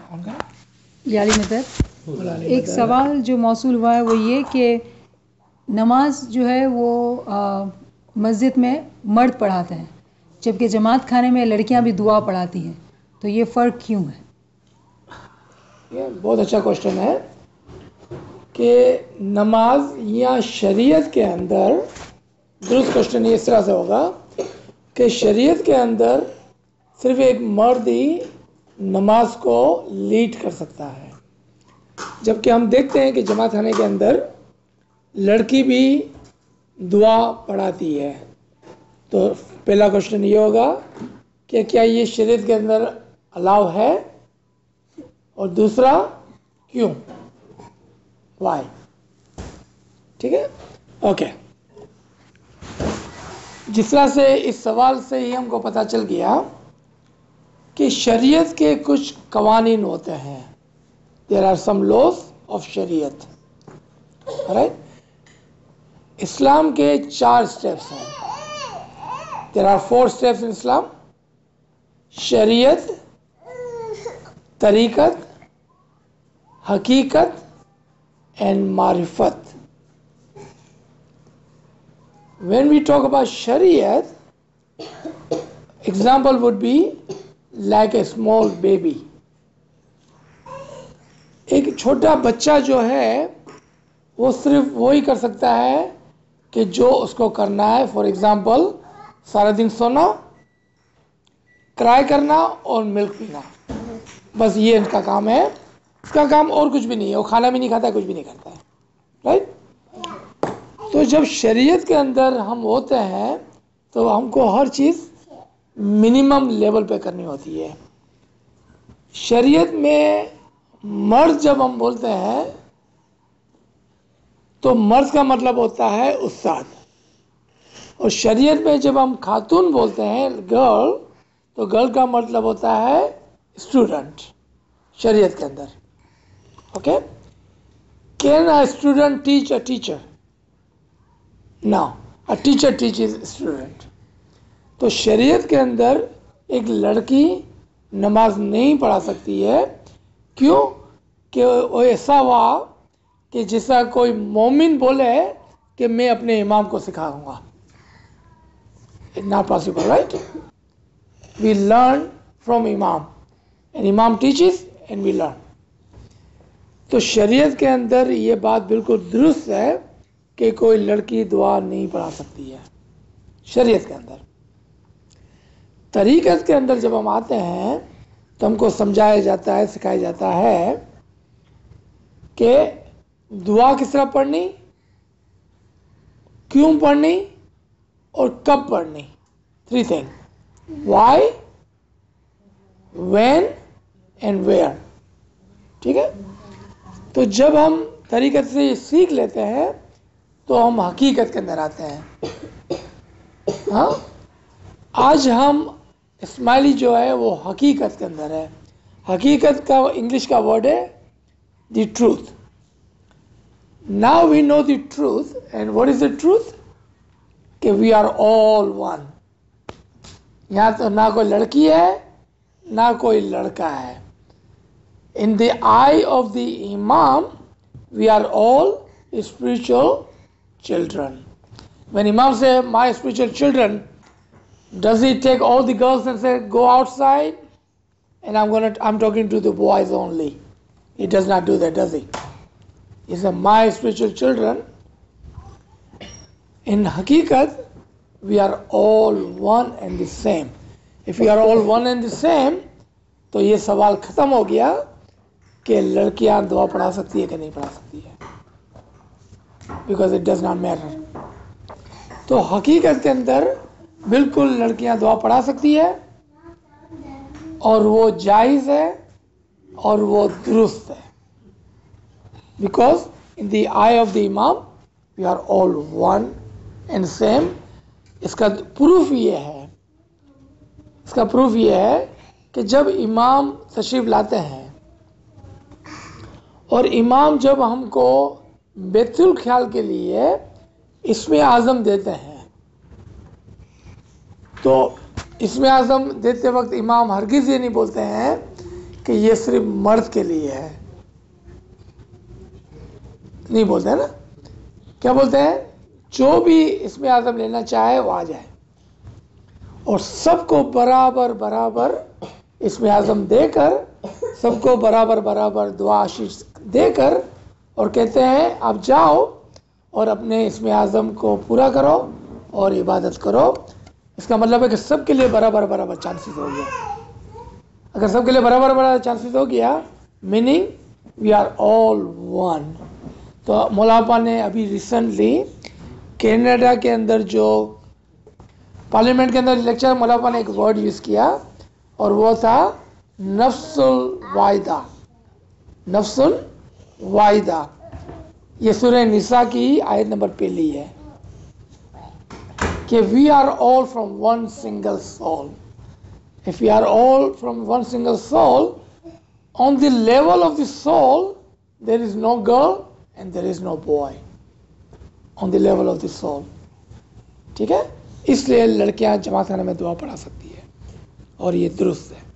یاری مدد ایک سوال جو موصول ہوا ہے وہ یہ کہ نماز جو ہے وہ مسجد میں مرد پڑھاتے ہیں جبکہ جماعت خانے میں لڑکیاں بھی دعا پڑھاتی ہیں، تو یہ فرق کیوں ہے؟ یہ بہت اچھا کوشچن ہے کہ نماز یا شریعت کے اندر، درست کوشچن اس طرح سے ہوگا کہ شریعت کے اندر صرف ایک مرد ہی نماز کو لیڈ کر سکتا ہے، جبکہ ہم دیکھتے ہیں کہ جماعت خانے کے اندر لڑکی بھی دعا پڑھاتی ہے۔ تو پہلا کوشچن یہ ہوگا کہ کیا یہ شریعت کے اندر الاؤ ہے، اور دوسرا کیوں، وائی؟ ٹھیک ہے، اوکے۔ جس طرح سے اس سوال سے ہی ہم کو پتہ چل گیا کہ شریعت کے کچھ قوانین ہوتے ہیں، there are some laws of شریعت، right؟ اسلام کے 4 اسٹیپس ہیں، there are 4 steps in اسلام: شریعت، طریقت، حقیقت and معرفت۔ When we talk about Shariat, example would be like a small baby. ایک چھوٹا بچہ جو ہے وہ صرف وہی کر سکتا ہے کہ جو اس کو کرنا ہے۔ فار ایگزامپل سارا دن سونا، کرائی کرنا اور ملک پینا، بس یہ ان کا کام ہے، اس کا کام اور کچھ بھی نہیں ہے، وہ کھانا بھی نہیں کھاتا ہے، کچھ بھی نہیں کرتا ہے، رائٹ؟ تو جب شریعت کے اندر ہم ہوتے ہیں تو ہم کو ہر چیز منیمم لیول پہ کرنی ہوتی ہے۔ شریعت میں مرد جب ہم بولتے ہیں تو مرد کا مطلب ہوتا ہے استاد، اور شریعت میں جب ہم خاتون بولتے ہیں گرل، تو گرل کا مطلب ہوتا ہے اسٹوڈنٹ شریعت کے اندر۔ Okay, can a student teach a teacher? No, a teacher teaches student. تو شریعت کے اندر ایک لڑکی نماز نہیں پڑھا سکتی ہے، کیوں؟ کہ وہ ایسا ہوا کہ جیسا کوئی مومن بولے کہ میں اپنے امام کو سکھاؤں گا، it's not possible, right? We learn from امام، اینڈ امام ٹیچز اینڈ وی لرن۔ تو شریعت کے اندر یہ بات بالکل درست ہے کہ کوئی لڑکی دعا نہیں پڑھا سکتی ہے شریعت کے اندر۔ طریقت کے اندر جب ہم آتے ہیں تو ہم کو سمجھایا جاتا ہے، سکھایا جاتا ہے کہ دعا کس طرح پڑھنی، کیوں پڑھنی اور کب پڑھنی۔ 3 things: why, when and where۔ ٹھیک ہے، تو جب ہم طریقت سے یہ سیکھ لیتے ہیں تو ہم حقیقت کے اندر آتے ہیں۔ ہاں، آج ہم اسماعیلی جو ہے وہ حقیقت کے اندر ہے۔ حقیقت کا انگلش کا ورڈ ہے the truth. Now we know the truth, and what is the truth? کہ we are all one۔ یہاں تو نہ کوئی لڑکی ہے نہ کوئی لڑکا ہے۔ In the eye of the Imam, we are all spiritual children۔ When Imam says, my spiritual children, does he take all the girls and say, go outside, and I'm talking to the boys only? He does not do that, does he? He said, my spiritual children. In Hakikat, we are all one and the same۔ If we are all one and the same, تو یہ سوال ختم ہو گیا کہ لڑکیاں دعا پڑھا سکتی ہے کہ نہیں پڑھا سکتی ہے، because it does not matter۔ تو حقیقت کے اندر بالکل لڑکیاں دعا پڑھا سکتی ہے، اور وہ جائز ہے اور وہ درست ہے، because in the eye of the Imam we are all one and same۔ اس کا پروف یہ ہے کہ جب امام تشریف لاتے ہیں اور امام جب ہم کو بیت الخیال کے لیے اسم اعظم دیتے ہیں، تو اسم اعظم دیتے وقت امام ہرگز یہ نہیں بولتے ہیں کہ یہ صرف مرد کے لیے ہے. نہیں بولتے ہیں نا, کیا بولتے ہیں؟ جو بھی اسم اعظم لینا چاہے وہ آ جائے, اور سب کو برابر برابر اسم اعظم دے کر, سب کو برابر برابر دعا آشیش دے کر, اور کہتے ہیں آپ جاؤ اور اپنے اسم اعظم کو پورا کرو اور عبادت کرو. اس کا مطلب ہے کہ سب کے لیے برابر برابر چانسز ہو گیا. اگر سب کے لیے برابر برابر چانسز ہو گیا, meaning we are all one. تو مولانا نے ابھی ریسنٹلی کینیڈا کے اندر جو پارلیمنٹ کے اندر لیکچر, مولانا نے ایک ورڈ یوز کیا اور وہ تھا نفس الواحدہ. نفس الواحدہ, یہ سورہ نساء کی آیت نمبر پہلی ہے کہ we are all from one single soul. If we are all from one single soul, on the level of the soul, there is no girl and there is no boy. On the level of the soul. ٹھیک ہے, اس لیے لڑکیاں جماعت خانے میں دعا پڑھا سکتی ہے اور یہ درست ہے.